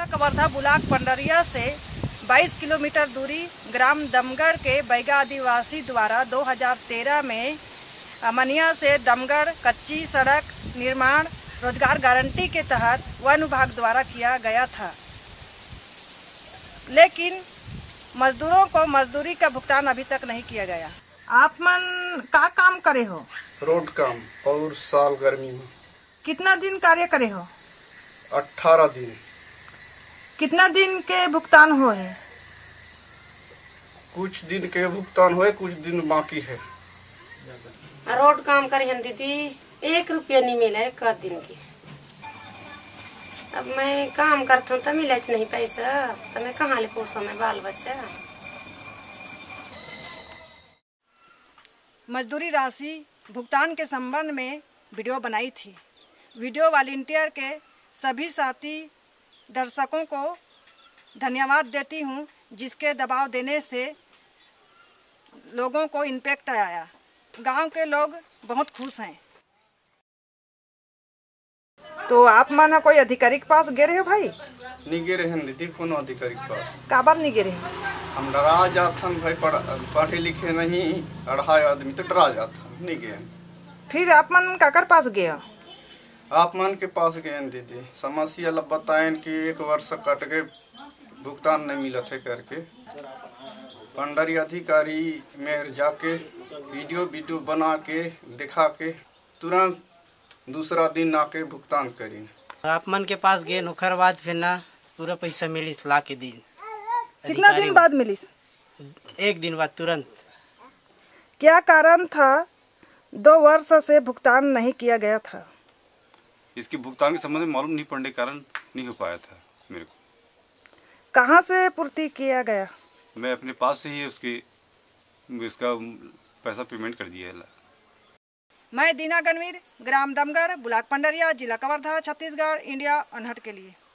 Kawardha block Pandariya से 22 kilometre दूरी ग्राम दमगढ़ के बैगा आदिवासी द्वारा 2013 में अमनिया से दमगढ़ कच्ची सड़क निर्माण रोजगार गारंटी के तहत वन विभाग द्वारा किया गया था, लेकिन मजदूरों को मजदूरी का भुगतान अभी तक नहीं किया गया। आप मन का काम करे हो? रोड काम। और साल गर्मी में कितना दिन कार्य करे हो? 18 दिन। कितना दिन के भुगतान हो है? कुछ दिन के भुगतान हुए, कुछ दिन बाकी है। रोड काम करे हैं दीदी, 1 रुपया नहीं मिला है का दिन की। अब मैं काम करता हूँ तो मिले नहीं पैसा, तो मैं कहाँ ले पोसा में बाल बच्चा। मजदूरी राशि भुगतान के संबंध में वीडियो बनाई थी। वीडियो वॉलंटियर के सभी साथी दर्शकों को धन्यवाद देती हूँ, जिसके दबाव देने से लोगों को इम्पैक्ट आया। गांव के लोग बहुत खुश हैं। तो आप माना कोई अधिकारी के पास गए हो भाई? नहीं गिरे हैं दीदी, कौन अधिकारी के पास। काबर नहीं गिरे? हम डरा जाथन भाई, पढ़े लिखे नहीं, 2.5 आदमी तो डरा जाथन, नहीं गए। फिर आप मन काकर पास गए? आप मन के पास गए दीदी, समस्या लब बताएं कि 1 वर्ष कट के भुगतान नहीं मिला थे करके। पंडरी अधिकारी में जाके वीडियो बना के दिखा के तुरंत दूसरा दिन आके भुगतान करी। आप मन के पास गए, ओकर बाद फिर ना पूरा पैसा मिलिस ला के दिन। कितना दिन बाद मिलिस? 1 दिन बाद तुरंत। क्या कारण था 2 वर्ष से भुगतान नहीं किया गया था? इसके भुगतान के संबंध में मालूम नहीं पड़ने के कारण नहीं हो पाया था मेरे को। कहाँ से पूर्ति किया गया? मैं अपने पास से ही इसका पैसा पेमेंट कर दिया है। मैं दीना गणवीर, ग्राम दमगढ़, ब्लॉक पंडरिया, जिला कवर्धा, छत्तीसगढ़, इंडिया अनहट के लिए।